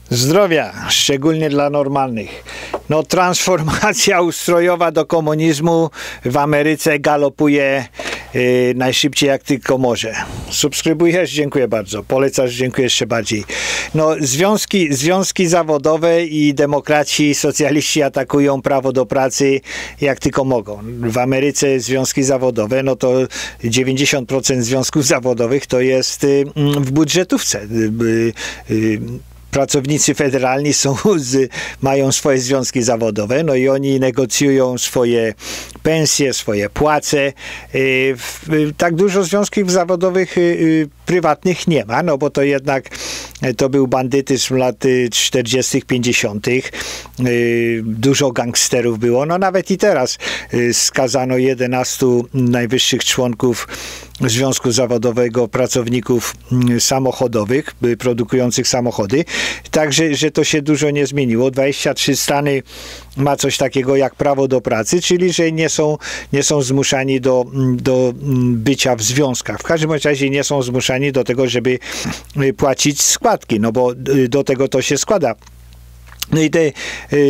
Zdrowia, szczególnie dla normalnych. No, transformacja ustrojowa do komunizmu w Ameryce galopuje najszybciej jak tylko może. Subskrybujesz? Dziękuję bardzo. Polecasz? Dziękuję jeszcze bardziej. No, związki zawodowe i demokraci, socjaliści atakują prawo do pracy jak tylko mogą. W Ameryce związki zawodowe, no to 90% związków zawodowych to jest w budżetówce. Pracownicy federalni mają swoje związki zawodowe, no i oni negocjują swoje pensje, swoje płace. Tak dużo związków zawodowych prywatnych nie ma, no bo to jednak to był bandytyzm lat 40., 50. Dużo gangsterów było, no nawet i teraz skazano 11 najwyższych członków Związku Zawodowego pracowników samochodowych, produkujących samochody. Także, że to się dużo nie zmieniło. 23 stany ma coś takiego jak prawo do pracy, czyli że nie są zmuszani do bycia w związkach. W każdym razie nie są zmuszani do tego, żeby płacić składki, no bo do tego to się składa. No i te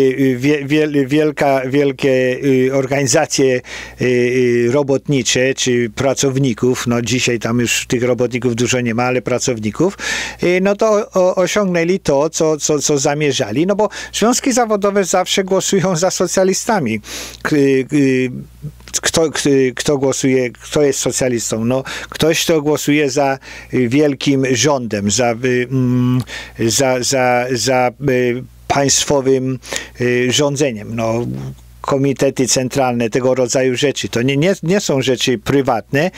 wielkie organizacje robotnicze czy pracowników, no dzisiaj tam już tych robotników dużo nie ma, ale pracowników, no to osiągnęli to, co zamierzali, no bo związki zawodowe zawsze głosują za socjalistami. Kto głosuje, kto jest socjalistą? No, ktoś, kto głosuje za wielkim rządem, za państwowym rządzeniem. No, komitety centralne, tego rodzaju rzeczy. To nie są rzeczy prywatne.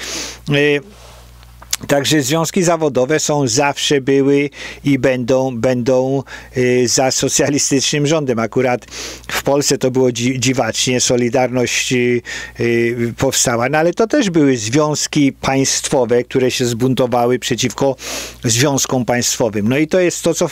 Także związki zawodowe zawsze były i będą za socjalistycznym rządem. Akurat w Polsce to było dziwacznie, Solidarność powstała, no ale to też były związki państwowe, które się zbuntowały przeciwko związkom państwowym. No i to jest to, co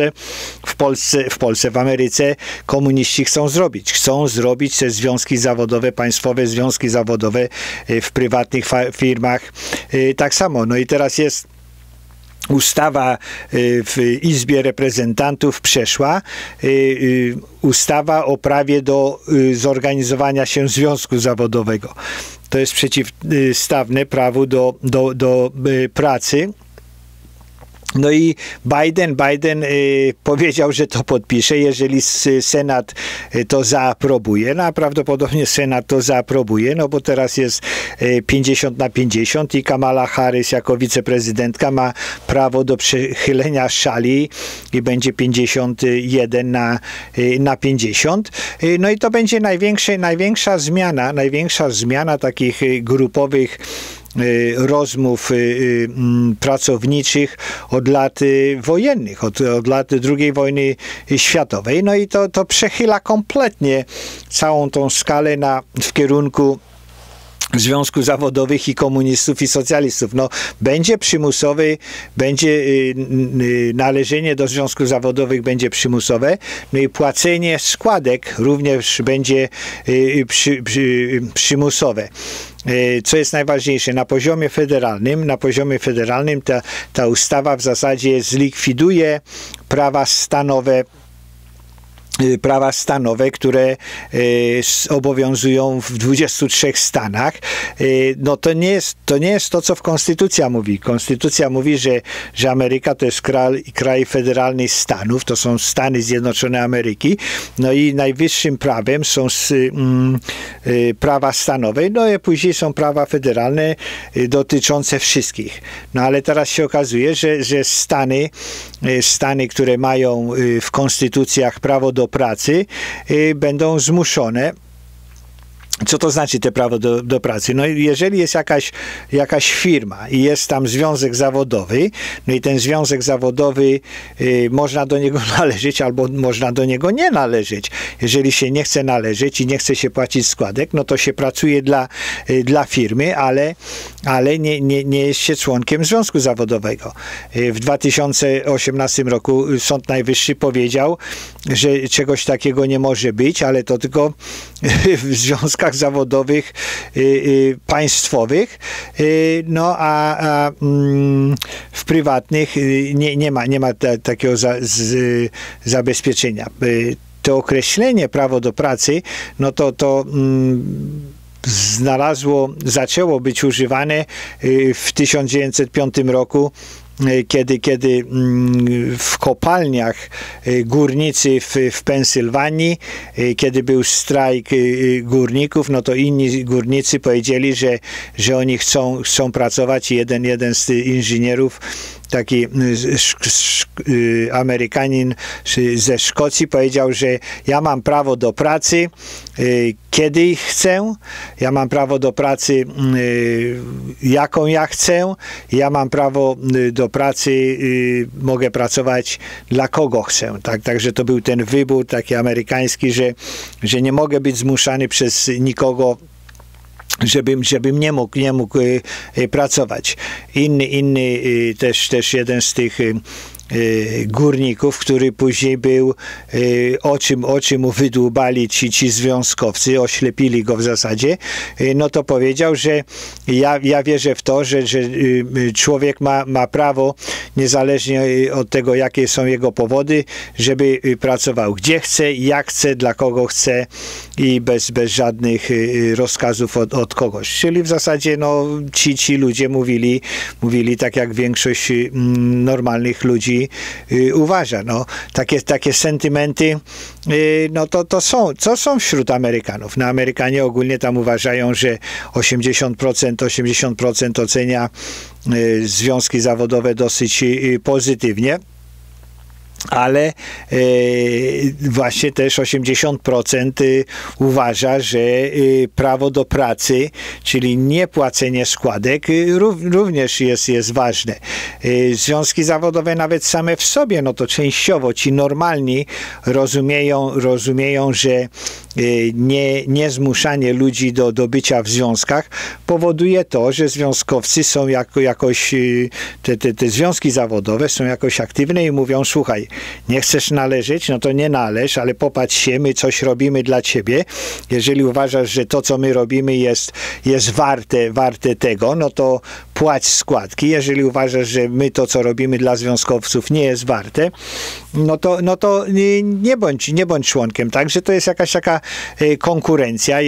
w Ameryce komuniści chcą zrobić. Chcą zrobić te związki zawodowe, państwowe związki zawodowe w prywatnych firmach tak samo. No i teraz jest ustawa w Izbie Reprezentantów przeszła, ustawa o prawie do zorganizowania się związku zawodowego. To jest przeciwstawne prawu do pracy. No i Biden powiedział, że to podpisze, jeżeli Senat to zaaprobuje. No a prawdopodobnie Senat to zaaprobuje, no bo teraz jest 50-50 i Kamala Harris jako wiceprezydentka ma prawo do przechylenia szali i będzie 51 na 50. No i to będzie największa zmiana takich grupowych rozmów pracowniczych od lat wojennych, od lat II wojny światowej. No i to przechyla kompletnie całą tą skalę w kierunku związków zawodowych i komunistów i socjalistów. No, będzie należenie do związków zawodowych będzie przymusowe, no i płacenie składek również będzie przymusowe. Co jest najważniejsze, na poziomie federalnym ta ustawa w zasadzie zlikwiduje prawa stanowe, które obowiązują w 23 stanach. No to nie jest to, co w Konstytucja mówi. Konstytucja mówi, że Ameryka to jest kraj federalny stanów, to są Stany Zjednoczone Ameryki, no i najwyższym prawem są prawa stanowe, no i później są prawa federalne dotyczące wszystkich. No ale teraz się okazuje, że Stany, które mają w konstytucjach prawo do pracy, będą zmuszone. Co to znaczy te prawo do pracy? No jeżeli jest jakaś firma i jest tam związek zawodowy, no i ten związek zawodowy można do niego należeć albo można do niego nie należeć. Jeżeli się nie chce należeć i nie chce się płacić składek, no to się pracuje dla firmy, ale nie jest się członkiem związku zawodowego. W 2018 roku Sąd Najwyższy powiedział, że czegoś takiego nie może być, ale to tylko w związkach firmach zawodowych państwowych, no a w prywatnych nie ma takiego zabezpieczenia. To określenie prawo do pracy, no to zaczęło być używane w 1905 roku, kiedy w kopalniach górnicy w Pensylwanii, kiedy był strajk górników, no to inni górnicy powiedzieli, że oni chcą pracować i jeden z inżynierów, taki Amerykanin ze Szkocji, powiedział, że ja mam prawo do pracy kiedy chcę, ja mam prawo do pracy jaką ja chcę, ja mam prawo do pracy, mogę pracować dla kogo chcę. Także to był ten wybór taki amerykański, że nie mogę być zmuszany przez nikogo, żebym nie mógł pracować. Inny też jeden z tych górników, który później był, oczy mu wydłubali ci związkowcy, oślepili go w zasadzie, no to powiedział, że ja wierzę w to, że człowiek ma prawo, niezależnie od tego, jakie są jego powody, żeby pracował gdzie chce, jak chce, dla kogo chce i bez żadnych rozkazów od kogoś. Czyli w zasadzie no, ci ludzie mówili tak, jak większość normalnych ludzi uważa. No, takie sentymenty no to są wśród Amerykanów. No, Amerykanie ogólnie tam uważają, że 80% ocenia związki zawodowe dosyć pozytywnie. Ale właśnie też 80% uważa, że prawo do pracy, czyli niepłacenie składek, również jest ważne. Związki zawodowe nawet same w sobie, no to częściowo ci normalni rozumieją, że nie zmuszanie ludzi do bycia w związkach powoduje to, że związkowcy są jakoś, te związki zawodowe są jakoś aktywne i mówią, słuchaj, nie chcesz należeć, no to nie należ, ale popatrz się, my coś robimy dla ciebie. Jeżeli uważasz, że to, co my robimy jest warte tego, no to płać składki. Jeżeli uważasz, że my to, co robimy dla związkowców nie jest warte, no to nie bądź członkiem. Także to jest jakaś taka konkurencja,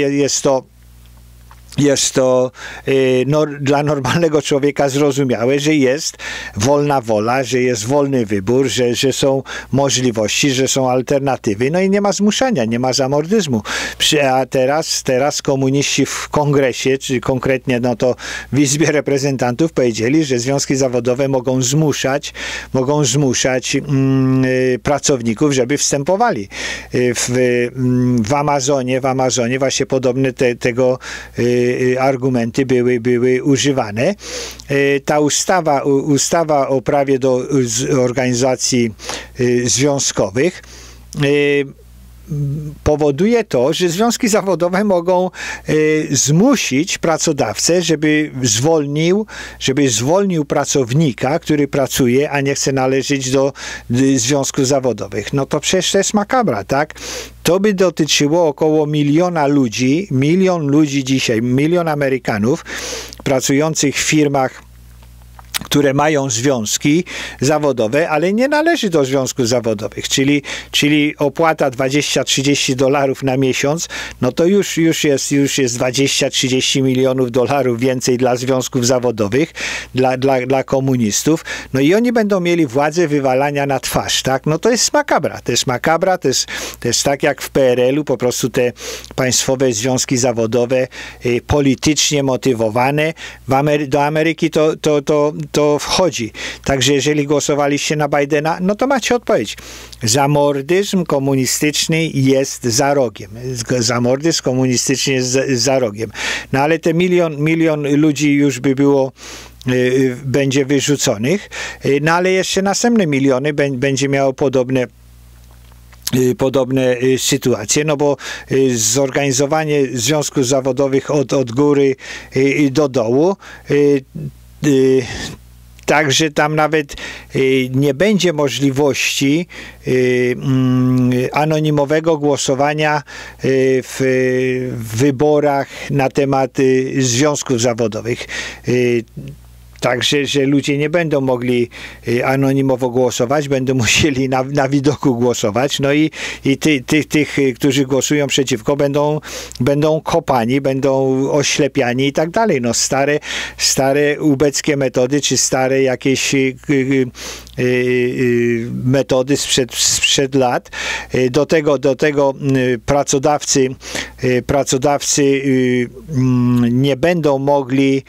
jest to dla normalnego człowieka zrozumiałe, że jest wolna wola, że jest wolny wybór, że są możliwości, że są alternatywy, no i nie ma zmuszania, nie ma zamordyzmu. A teraz komuniści w kongresie, czy konkretnie no to w Izbie Reprezentantów powiedzieli, że związki zawodowe mogą zmuszać pracowników, żeby wstępowali. W Amazonie właśnie podobne tego argumenty były używane. Ta ustawa o prawie do organizacji związkowych powoduje to, że związki zawodowe mogą zmusić pracodawcę, żeby zwolnił pracownika, który pracuje, a nie chce należeć do związków zawodowych. No to przecież to jest makabra, tak? To by dotyczyło około 1 milion ludzi dzisiaj, 1 milion Amerykanów pracujących w firmach, które mają związki zawodowe, ale nie należy do związków zawodowych, czyli opłata $20-30 na miesiąc, no to już jest 20-30 milionów dolarów więcej dla związków zawodowych, dla komunistów, no i oni będą mieli władzę wywalania na twarz, tak? No to jest makabra, to jest tak jak w PRL-u, po prostu te państwowe związki zawodowe politycznie motywowane, do Ameryki to wchodzi. Także jeżeli głosowaliście na Bidena, no to macie odpowiedź. Zamordyzm komunistyczny jest za rogiem. Zamordyzm komunistyczny jest za rogiem. No ale te milion ludzi już by było będzie wyrzuconych, no ale jeszcze następne miliony będzie miało podobne sytuacje, no bo zorganizowanie związków zawodowych od góry do dołu Także tam nawet nie będzie możliwości anonimowego głosowania w wyborach na temat związków zawodowych. Także, że ludzie nie będą mogli anonimowo głosować, będą musieli na widoku głosować. No i tych, którzy głosują przeciwko, będą kopani, będą oślepiani i tak dalej. No stare ubeckie metody, czy stare jakieś metody sprzed lat. Do tego pracodawcy nie będą mogli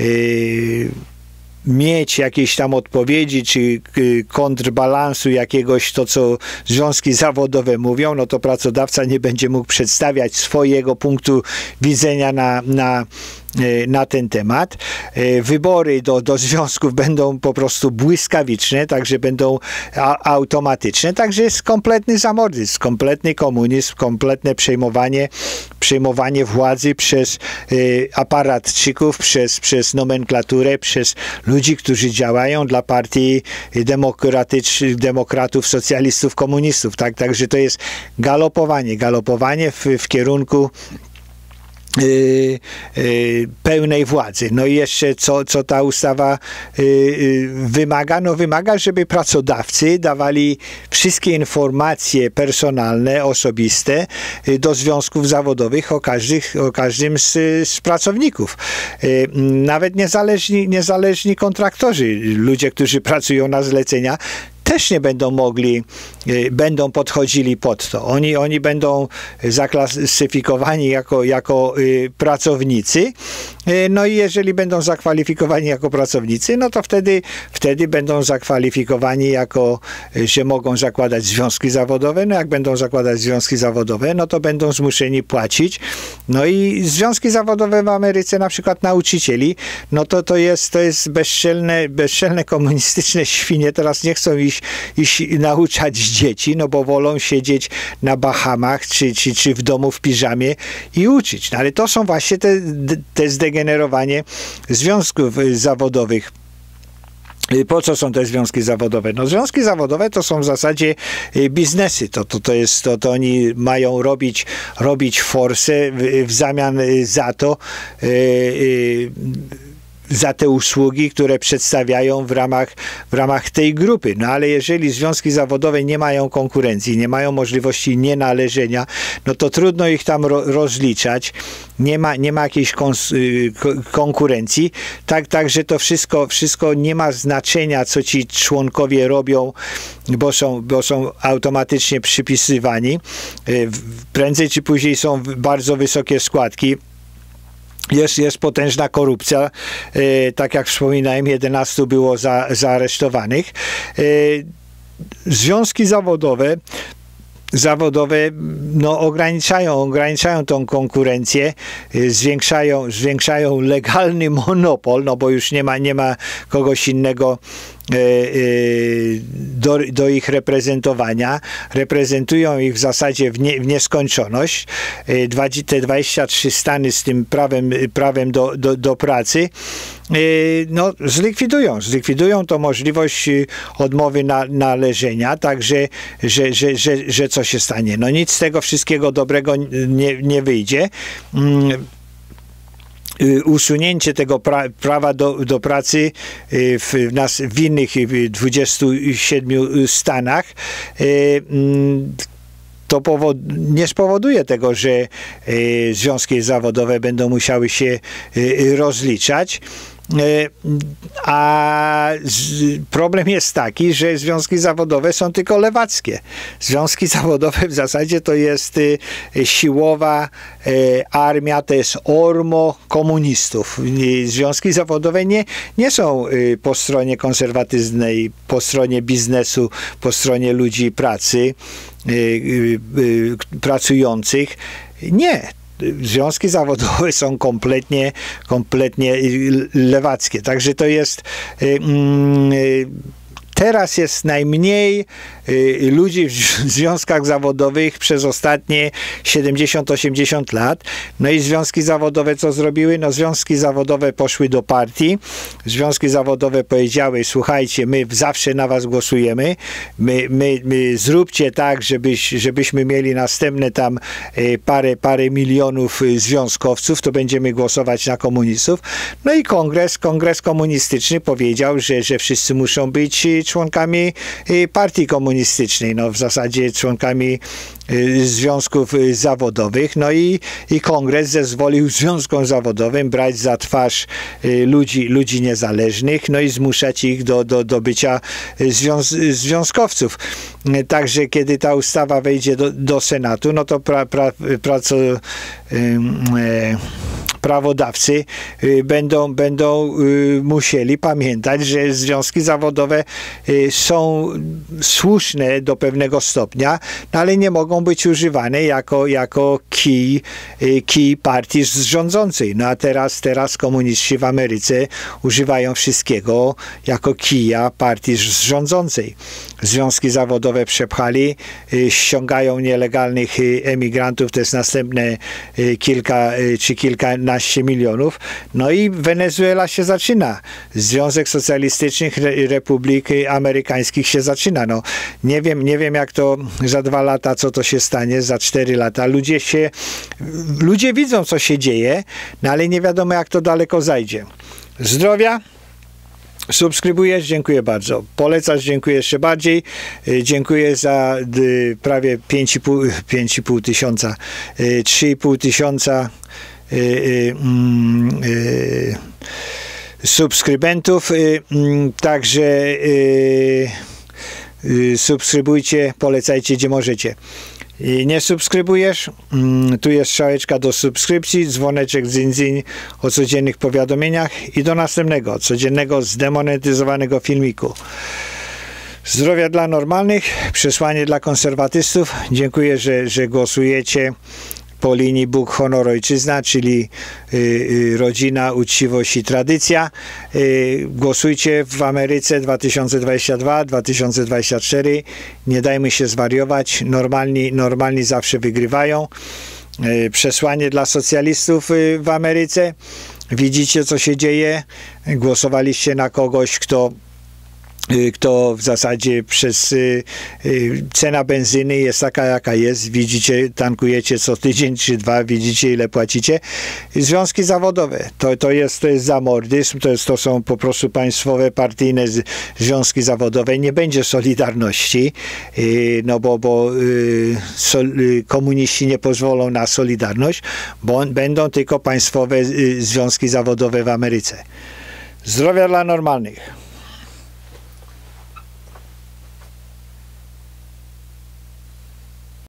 mieć jakiejś tam odpowiedzi, czy kontrbalansu jakiegoś, to co związki zawodowe mówią, no to pracodawca nie będzie mógł przedstawiać swojego punktu widzenia na ten temat. Wybory do związków będą po prostu błyskawiczne, także będą automatyczne, także jest kompletny zamordyzm, kompletny komunizm, kompletne przejmowanie władzy przez aparatczyków, przez nomenklaturę, przez ludzi, którzy działają dla partii demokratów, socjalistów, komunistów. Tak? Także to jest galopowanie w kierunku pełnej władzy. No i jeszcze co ta ustawa wymaga? No wymaga, żeby pracodawcy dawali wszystkie informacje personalne, osobiste do związków zawodowych o każdym z pracowników. Nawet niezależni kontraktorzy, ludzie, którzy pracują na zlecenia, też nie będą podchodzili pod to. Oni będą zaklasyfikowani jako pracownicy. No i jeżeli będą zakwalifikowani jako pracownicy, no to wtedy będą zakwalifikowani że mogą zakładać związki zawodowe. No jak będą zakładać związki zawodowe, no to będą zmuszeni płacić. No i związki zawodowe w Ameryce, na przykład nauczycieli, no to jest bezczelne komunistyczne świnie. Teraz nie chcą iść nauczać dzieci, no bo wolą siedzieć na Bahamach czy w domu w piżamie i uczyć. No ale to są właśnie te zdegenerowanie związków zawodowych. Po co są te związki zawodowe? No związki zawodowe to są w zasadzie biznesy. To oni mają robić forsę w zamian za te usługi, które przedstawiają w ramach tej grupy. No ale jeżeli związki zawodowe nie mają konkurencji, nie mają możliwości nienależenia, no to trudno ich tam rozliczać. Nie ma jakiejś konkurencji. Także to wszystko nie ma znaczenia, co ci członkowie robią, bo są automatycznie przypisywani. Prędzej czy później są bardzo wysokie składki. Jest potężna korupcja, tak jak wspominałem, 11 było zaaresztowanych. Związki zawodowe no, ograniczają tą konkurencję, zwiększają legalny monopol, no bo już nie ma kogoś innego do ich reprezentowania. Reprezentują ich w zasadzie w nieskończoność. Te 23 stany z tym prawem do pracy no, zlikwidują tą możliwość odmowy należenia, także, że co się stanie? No nic z tego wszystkiego dobrego nie wyjdzie. Usunięcie tego prawa do pracy w innych 27 stanach to nie spowoduje tego, że związki zawodowe będą musiały się rozliczać. A problem jest taki, że związki zawodowe są tylko lewackie. Związki zawodowe w zasadzie to jest siłowa armia, to jest ormo komunistów. Związki zawodowe nie są po stronie konserwatywnej, po stronie biznesu, po stronie ludzi pracy, pracujących. Nie. Związki zawodowe są kompletnie lewackie. Także to jest Teraz jest najmniej ludzi w związkach zawodowych przez ostatnie 70-80 lat. No i związki zawodowe co zrobiły? No związki zawodowe poszły do partii. Związki zawodowe powiedziały: słuchajcie, my zawsze na was głosujemy. My zróbcie tak, żebyśmy mieli następne tam parę milionów związkowców, to będziemy głosować na komunistów. No i kongres komunistyczny powiedział, że wszyscy muszą być członkami partii komunistycznej, no w zasadzie członkami związków zawodowych. No i kongres zezwolił związkom zawodowym brać za twarz ludzi niezależnych, no i zmuszać ich do bycia związkowców. Także kiedy ta ustawa wejdzie do Senatu, no to prawodawcy będą musieli pamiętać, że związki zawodowe są słuszne do pewnego stopnia, no ale nie mogą być używane jako kij partii rządzącej. No a teraz komuniści w Ameryce używają wszystkiego jako kija partii rządzącej. Związki zawodowe przepchali, ściągają nielegalnych emigrantów, to jest następne kilka czy kilkanaście milionów. No i Wenezuela się zaczyna. Związek Socjalistycznych Republik Amerykańskich się zaczyna. No, nie wiem jak to za 2 lata, co to się stanie, za 4 lata. Ludzie widzą, co się dzieje, no ale nie wiadomo, jak to daleko zajdzie. Zdrowia. Subskrybujesz? Dziękuję bardzo. Polecasz? Dziękuję jeszcze bardziej. Dziękuję za prawie 5,5 tysiąca, 3,5 tysiąca subskrybentów. Także subskrybujcie, polecajcie gdzie możecie. Nie subskrybujesz? Tu jest strzałeczka do subskrypcji, dzwoneczek dzyń o codziennych powiadomieniach i do następnego, codziennego zdemonetyzowanego filmiku. Zdrowia dla normalnych, przesłanie dla konserwatystów. Dziękuję, że głosujecie po linii Bóg, honor, ojczyzna, czyli rodzina, uczciwość i tradycja. Głosujcie w Ameryce 2022-2024. Nie dajmy się zwariować. Normalni zawsze wygrywają. Przesłanie dla socjalistów w Ameryce. Widzicie, co się dzieje. Głosowaliście na kogoś, kto w zasadzie przez cena benzyny jest taka, jaka jest. Widzicie, tankujecie co tydzień czy 2, widzicie, ile płacicie. Związki zawodowe, to jest zamordyzm, to są po prostu państwowe, partyjne związki zawodowe. Nie będzie solidarności, no bo komuniści nie pozwolą na solidarność, bo będą tylko państwowe związki zawodowe w Ameryce. Zdrowia dla normalnych.